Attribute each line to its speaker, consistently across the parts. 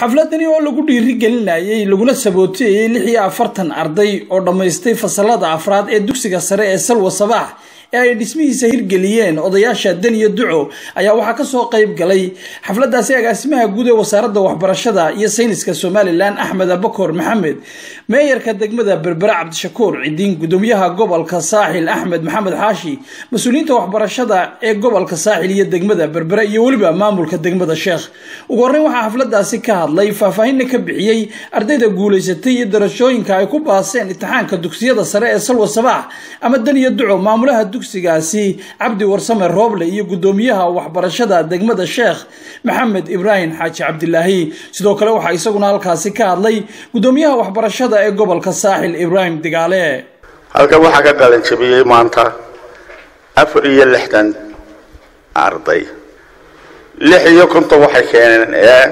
Speaker 1: xafladani oo lagu dhiirigelinayay laguna sabootiyay 46 arday oo dhameystay fasalada afraad ee dugsiga sare ee Salwa Sabax ee ay dhismihiisa hirgeliyeen odayaasha dan iyo duco ayaa waxa ka soo qayb galay xafladaasi agaasimaha guud ee wasaaradda waxbarashada iyo sayniska Soomaaliland Axmed Abakor Maxamed meeyarka degmada Berbera Cabdishakuur Cidiin gudoomiyaha gobolka Saaxil Axmed Maxamed Xaashi mas'uuliyiinta waxbarashada ee gobolka Saaxil iyo degmada Berbera iyo waliba maamulka degmada Sheekh ugu horreyn waxa xafladaasi ka hadlay faahfaahin ka bixiyay ardayda guuleysatay iyo darajooyinka ay ku baaseen imtixaanka dugsiyada sare ee Salwa Sabax ama dan iyo duco maamulaha dugsigaasi Cabdi Warsame Rooble iyo gudoomiyaha waxbarashada degmada Sheekh Maxamed Ibrahim Xaaji Cabdilaahi sidoo kale waxa isaguna halkaasi ka hadlay gudoomiyaha waxbarashada ee gobolka Saaxil Ibrahim Digaale
Speaker 2: halka waxa ka galan jabiyay maanta 64 arday 56 waxay keeneen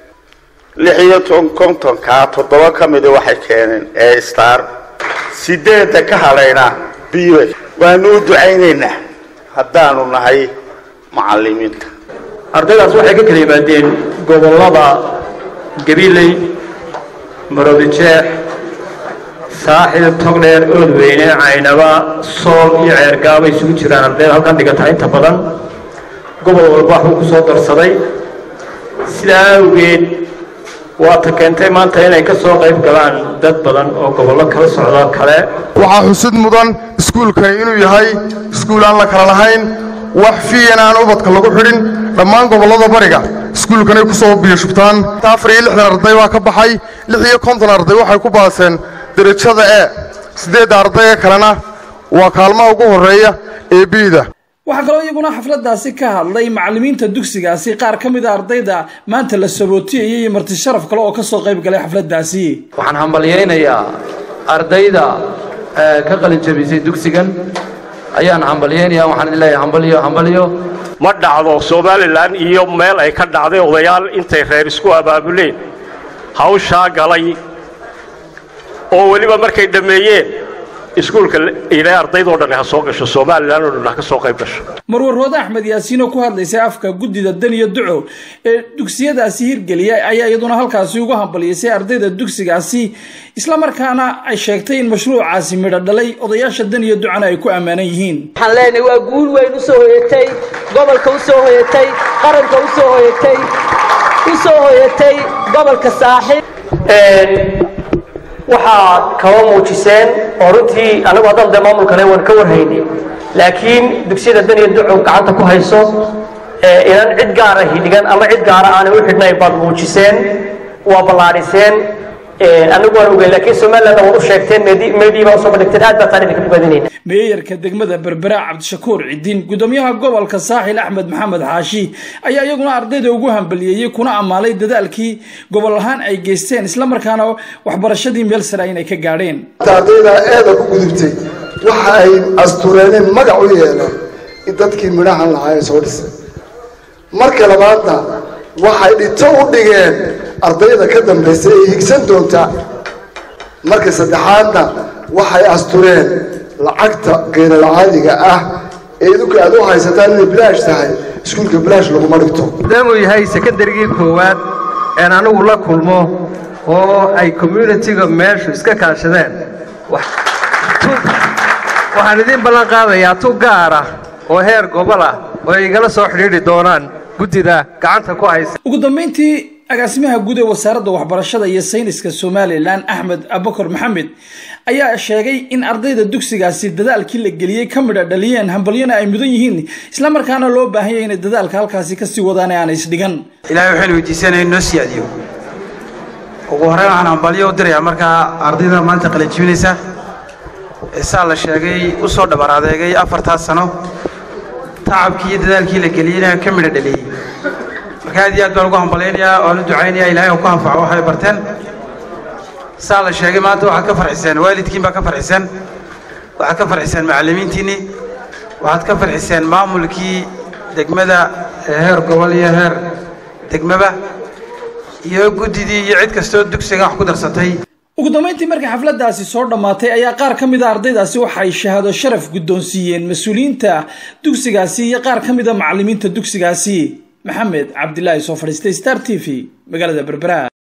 Speaker 2: ka toddoba kamid waxay keeneen star sideeda ka halayna biyo waanu ducaynaynaa haddaanu nahay macallimiinta
Speaker 3: ardaydaas waxay ka kala yimaadeen gobolada Gabiley Maroodijeex Saaxil Togdheer Oodweyne Caynaba Sool iyo Ceergaabo isugu jiraan ardayda halkan dhigata inta badan gobol walba wuxuu ku soo darsaday sidaa awgeed waa ta keentay maanta inay ka soo qayb galaan dad badan oo gobollo kala socda kale
Speaker 4: waxa xusid mudan iskuulka inuu yahay iskuul aan la kala lahayn wax fiican aan ubadka lagu xidhin dhammaan gobollada bariga iskuulkan ay ku soo biyashubtaan 64 arday waa ka baxay 56 arday waxay ku baaseen darajada ee 8 arday kalena waa kaalmaha ugu horeeya ee biida
Speaker 1: waxa kale oo iyaguna xafladaasi ka hadlay macallimiinta dugsigaasi qaar kamid ah ardayda maanta la sabootiyay iyo marti sharaf kale oo ka soo qayb galay xafladaasi
Speaker 3: waxaan hambalyeeynaa ardayda ka qalin jabisay dugsigan ayaan hambalyeynaa waxaan leeyahay hambaliyo
Speaker 5: ma dhacdo Soomaaliland iyo meel ay ka dhacday odayaal intay reer isku abaabuleen hawsha galay oo waliba markay dhameeyeen iskuulka ilaa ardaydo dhan ha soo gasho Soomaaliland oo dhan ka soo qayb gasho
Speaker 1: Marwar Axmed Yaasiin oo ku hadlaysay afka gudida dan iyo duco ee dugsiyadaasi hirgeliyay ayaa iyaduna halkaasi ugu hambalyeysay ardayda dugsigaasi isla markaana ay sheegtay in mashruucaasi midho dhalay odayaasha dan iyo ducana ay ku amaanan yihiin
Speaker 6: waxaan leenahay waa guul weyn u soo hoyatay gobolka u soo hoyatay qaranka u soo hoyatay gobolka Saaxil
Speaker 3: waxaa kala muujiseen oo runtii anagu haddaan maamulkana waan ka warhaynay laakiin dugsiyada dan iyo duco gacanta ku hayso inaan cid gaar ah dhigan ama cid gaar ah aan u xidhnay baad muujiseen waa ballaariseen anagu waan ogeyn laakiin Soomaaliland waa u sheegteen meediiba soo badhigteen aad baa taariikhda ku badinayna
Speaker 1: meeyarka degmada Berbera Cabdishakuur Cidiin gudoomiyaha gobolka Saaxil Axmed Maxamed Xaashi ayaa iyaguna ardayda ugu hambalyeeyay kuna amaalay dadaalkii gobol ahaan ay geysteen isla markaana waxbarashadii meel sare ay ka gaadheen
Speaker 4: ardayda eeda ku gudubtay waxa ay astureen magac u yeeleen dadkii midhahan lahaayeen soo dhisay marka labaadna waxay dhito u dhigeen ardayda ka dambeysay ee higsan doonta marka saddexaadna waxay astureen lacagta geer caadiga ah ee idinku aad u haysataan in bilaash tahay iskuulka bilaash lagu marigto
Speaker 3: maadaama uu yahay secondarygii koowaad ee anigu la kulmo oo ay community-ga meeshu iska kaashadeen waxaan idin ballan qaadayaa tu gaar ah oo heer gobol ah oo ay igala soo xidhiidhi doonaan gudida gacanta ku haysa
Speaker 1: ugu dambeyntii agaasimaha guud ee wasaaradda waxbarashada iyo sayniska Soomaaliland Axmed Abakor Maxamed ayaa sheegay in ardayda dugsigaasi dadaalkii la geliyay ka midho dhaliyeen hambalyana ay mudan yihiin isla markaana loo baahan yahay in dadaalka halkaasi ka sii wadaan aan isdhigan
Speaker 7: ilaahay waxaan weydiisanaynaa inoo siyaadiyo ugu horreyn waxaan hambalyo u dirayaa markaa ardayda maanta qalin jabinaysa saa la sheegay u soo dhabar adeegay 4 sano tacabkii iyo dadaalkii la geliyay ka midho dhaliyay marka aad iyo aad baan ugu hambaleynayaa oo aan u ducaynayaa ilaahay uu ku anfaco waxay barteen saa la sheegay maanta waxaad ka farxiseen waalidkiin baa ka farxiseen waxaad ka farxiseen macallimiintiinni waxaad ka farxiseen maamulkii degmada heer gobol iyo heer degmaba iyo gudidii iyo cid kastoo dugsiga wax ku darsatay
Speaker 1: ugu dambeyntii markii xafladaasi soo dhamaatay ayaa qaar kamid ah ardaydaasi waxay shahaado sharaf guddoonsiiyeen mas'uuliyiinta dugsigaasi iyo qaar kamid ah macallimiinta dugsigaasi Maxamed Cabdilaahi soo fadhiistay Star TV magaalada Berbera.